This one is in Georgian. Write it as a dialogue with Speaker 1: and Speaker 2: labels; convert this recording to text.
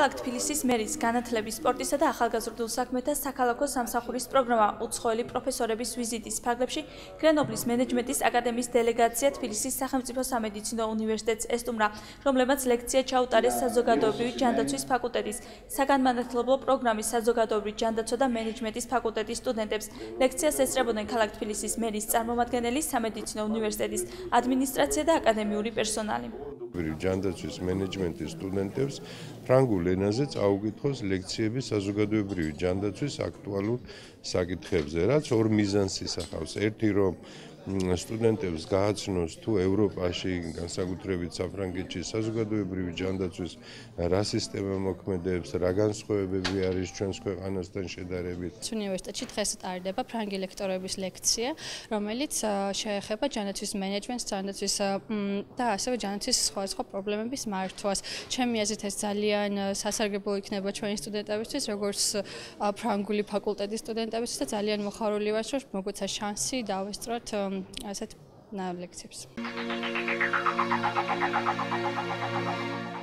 Speaker 1: ქალაქ თბილისის მერის განათლების, სპორტისა და ახალგაზრდულ საქმეთა საქალაქო სამსახურის პროგრამა უცხოელი პროფესორების ვიზიტის ფარგლებში გრენობლის მენეჯმენტის აკადემიის დელეგაცია თბილისის სახელმწიფო სამედიცინო უნივერსიტეტს ესტუმრა, რომლებმაც ლექცია ჩაუტარეს საზოგადოებრივი ჯანდაცვის ფაკულტეტის, საგანმანათლებლო პროგრამის საზოგადოებრივი ჯანდაცვა და მენეჯმენტის ფაკულტეტის სტუდენტებს. ლექციას ესწრებოდნენ ქალაქ თბილისის მერის წარმომადგენელი, სამედიცინო უნივერსიტეტის ადმინისტრაცია და აკადემიური პერსონალი.
Speaker 2: ჯანდაცვის მენეჯმენტის სტუდენტებს ფრანგულ ენაზე წაუგითხოს ლექციები საზოგადოებრივი ჯანდაცვის აქტუალურ საკითხებზე, რაც ორ მიზანს ისახავს. ერთი, რომ სტუდენტებს გააცნოს თუ ევროპაში, განსაკუთრებით საფრანგეთში საზოგადოებრივი ჯანდაცვის რა სისტემა მოქმედებს, რა განსხვავებები არის ჩვენს ქვეყანასთან შედარებით.
Speaker 3: უნივერსიტეტში დღეს ტარდება ფრანგი ლექტორების ლექცია, რომელიც შეეხება ჯანდაცვის მენეჯმენტს, ჯანდაცვის და ასევე ჯანდაცვის სხვადასხვა პრობლემების მართვას. ჩემი აზრით ეს ძალიან სასარგებლო იქნება ჩვენი სტუდენტებისთვის, როგორც ფრანგული ფაკულტეტის სტუდენტებისთვის და ძალიან მოხარული ვარ, რომ მოგვეცა შანსი დავესწროთ ასეთ ლექციებს.